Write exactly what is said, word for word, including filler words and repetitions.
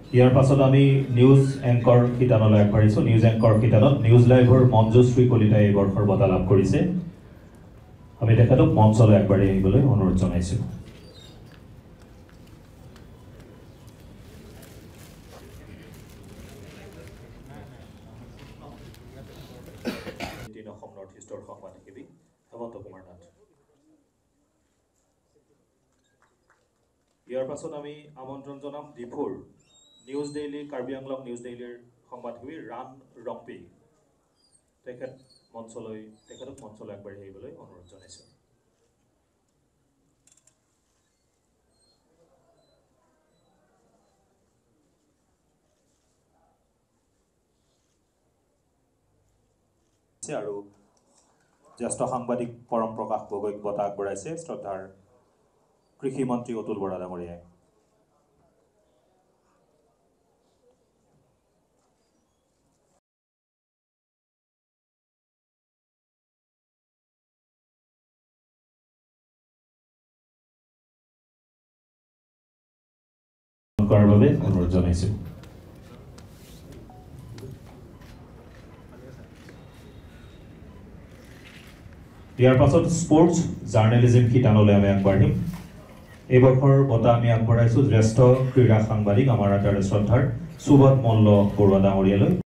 ইয়াৰ পাছত আমি news anchor শিতানলৈ আগবাঢ়িছোঁ। নিউজ এংকৰ শিতানত নিউজ লাইভৰ মঞ্জুশ্ৰী কলিতাই এই বৰ্ষৰ বঁটা লাভ কৰিছে। আমি তেখেতক মঞ্চলৈ আগবাঢ়ি আহিবলৈ অনুৰোধ জনাইছোঁ। অসম নৰ্থ ইষ্টৰ সংবাদসেৱী হেমন্ত কুমাৰ নাথ। ইয়াৰ পাছত আমি আমন্ত্ৰণ জনাম ডিফুৰ news daily Karbi Anglong news ডেইলিৰ সংবাদসেৱী ৰাণ ৰম্পী। তেখেত মঞ্চলৈ তেখেতক মঞ্চলৈ আগবাঢ়ি আহিবলৈ অনুৰোধ জনাইছোঁ। আৰু জ্যেষ্ঠ সাংবাদিক পৰম প্ৰকাশ গগৈক বঁটা আগবঢ়াইছে শ্ৰদ্ধাৰ কৃষি মন্ত্ৰী অতুল বৰা ডাঙৰীয়াই। কৰাৰ বাবে অনুৰোধ জনাইছোঁ। ইয়াৰ পাছত স্পৰ্টছ জাৰ্নেলিজিম শিতানলৈ আমি আগবাঢ়িম। এই বৰ্ষৰ বঁটা আমি আগবঢ়াইছোঁ জ্যেষ্ঠ ক্ৰীড়া সাংবাদিক আমাৰ আটাইৰে শ্ৰদ্ধাৰ সুবোধ মল্ল বৰুৱা ডাঙৰীয়ালৈ।